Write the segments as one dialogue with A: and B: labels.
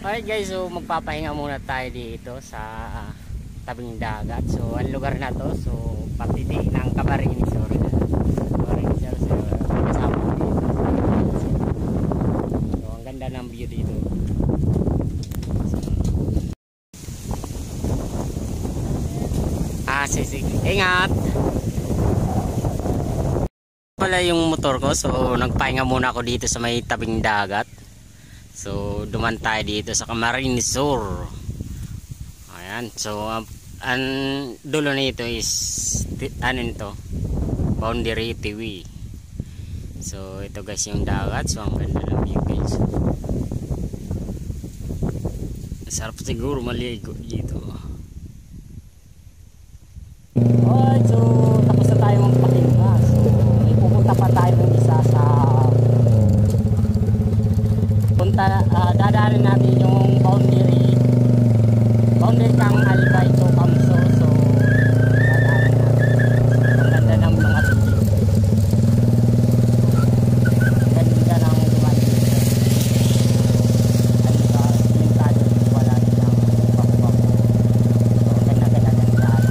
A: Okay guys, so magpapahinga muna tayo dito sa tabing dagat. So ang lugar na to, so patiti ng Camarines Sur. So kasama ko dito. So ang ganda ng view dito. Sige. Ingat! Pala yung motor ko, so nagpahinga muna ako dito sa may tabing dagat. So duman tayo dito sa Camarines Sur. Ayan, so ang dulo nito is ano nito, Boundary TV. So ito guys yung dagat. So ang ganda ng view guys. Sarap siguro maligo dito. Alright, so tapos na tayo magpahinga. So may pupunta pa tayo ng isa sa dadaanin natin yung boundary kang Albay to Kamso. So dadaanin natin. Ang ganda ng mga tubig. Ganda ng duman dito. Limitado dito, wala din ng bako-bako. So ganda ng daan.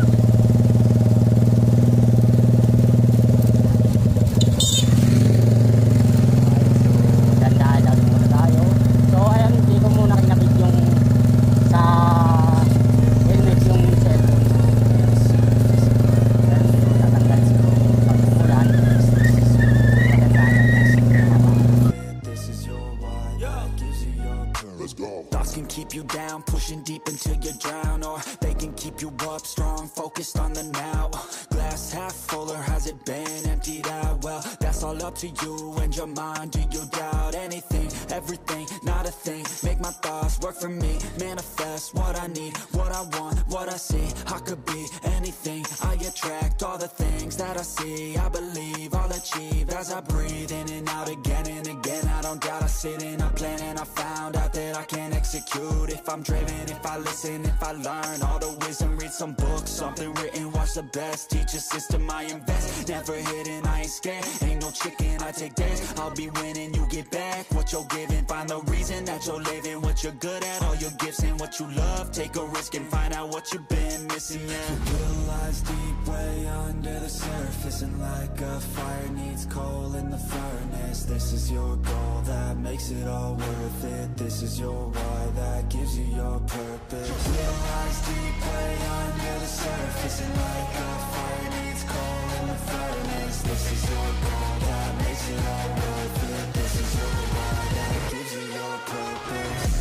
B: Thoughts can keep you down, pushing deep until you drown, or they can keep you up strong, focused on the now. Glass half full, or has it been emptied out? Well, that's all up to you and your mind. Do you doubt anything, everything, not a thing? Make my thoughts work for me, manifest what I need, what I want, what I see. I could be anything, I attract all the things that I see. I believe I'll achieve as I breathe in and out again and again. I don't doubt, I sit in a plan and I found out that I can execute if I'm driven, if I listen, if I learn all the wisdom, read some books, something written, watch the best, teach a system I invest, never hidden, I ain't scared, ain't no chicken, I take dares, I'll be winning, you get back what you're giving, find the reason that you're living, what you're good at, all your gifts and what you love, take a risk and find out what you've been missing, yeah. Your will lies deep way under the surface, and like a fire needs coal in the furnace, this is your goal that makes it all worth it, this is your why that gives you your purpose. Your will lies deep way under the surface, and like a fire needs coal in the furnace, this is your goal that makes it all worth it, this is your why that gives you your purpose.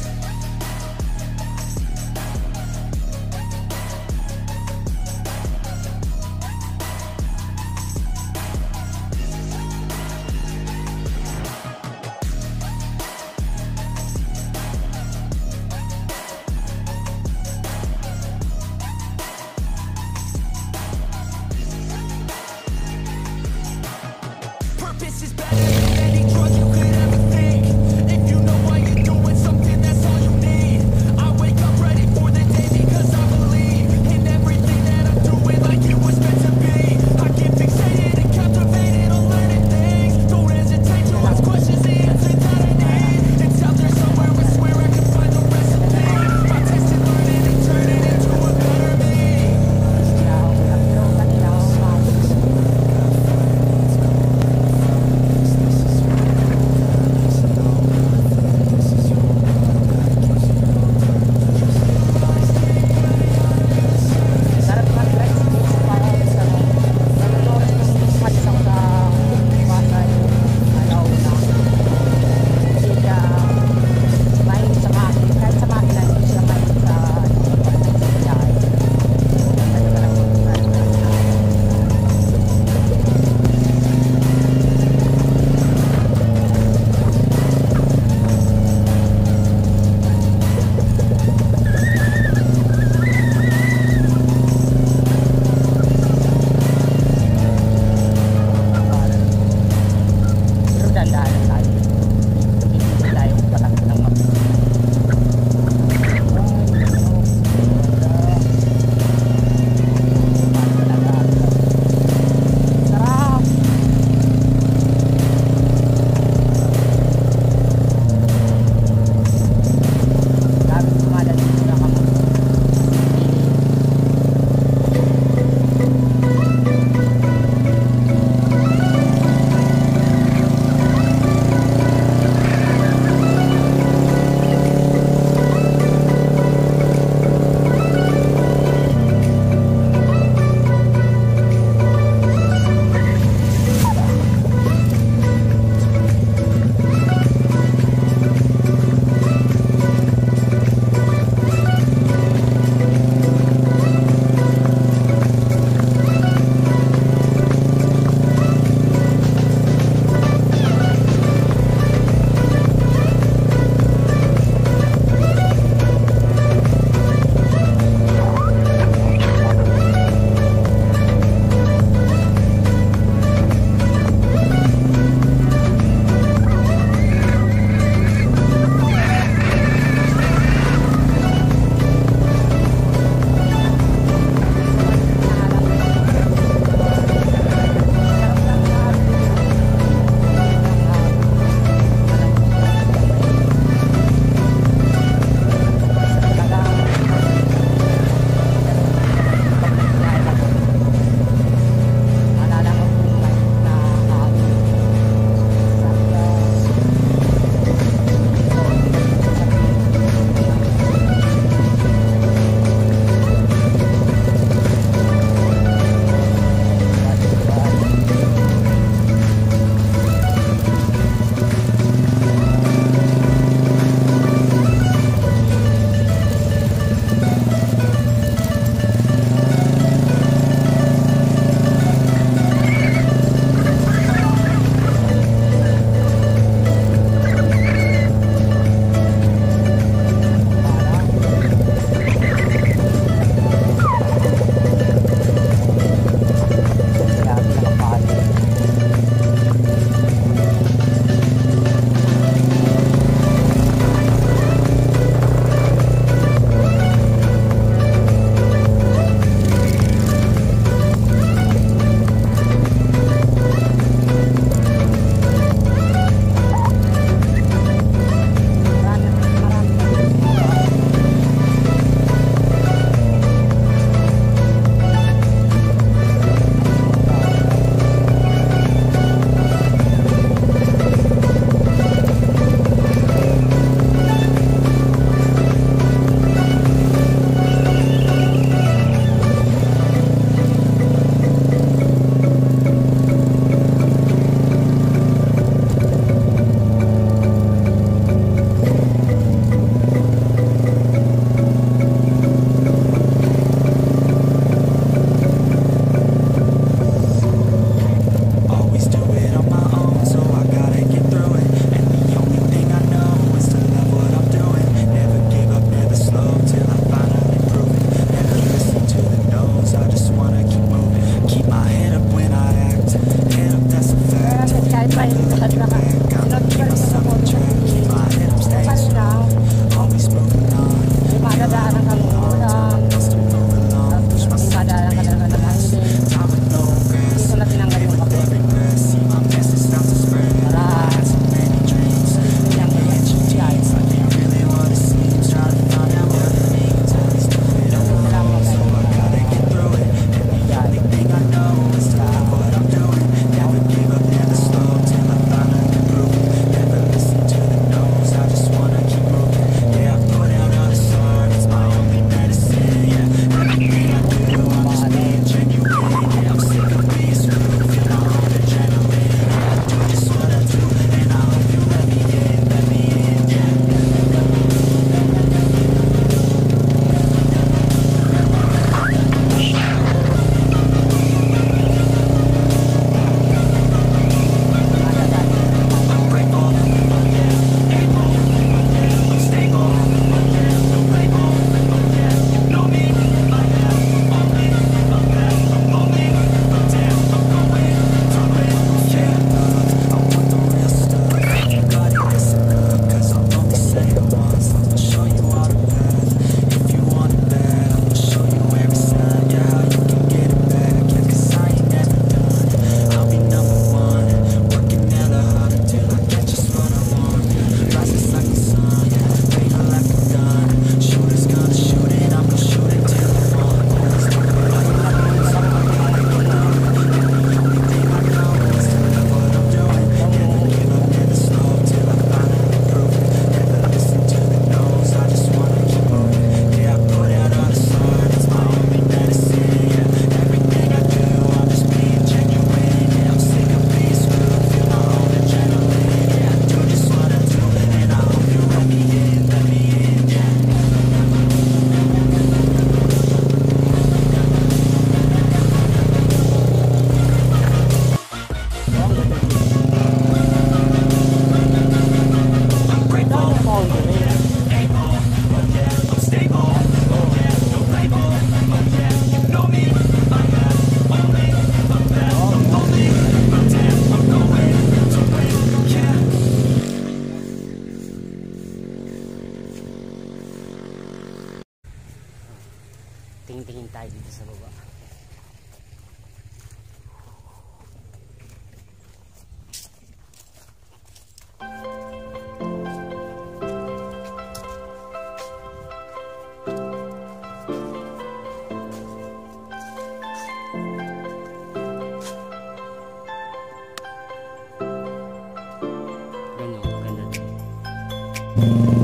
B: Bye.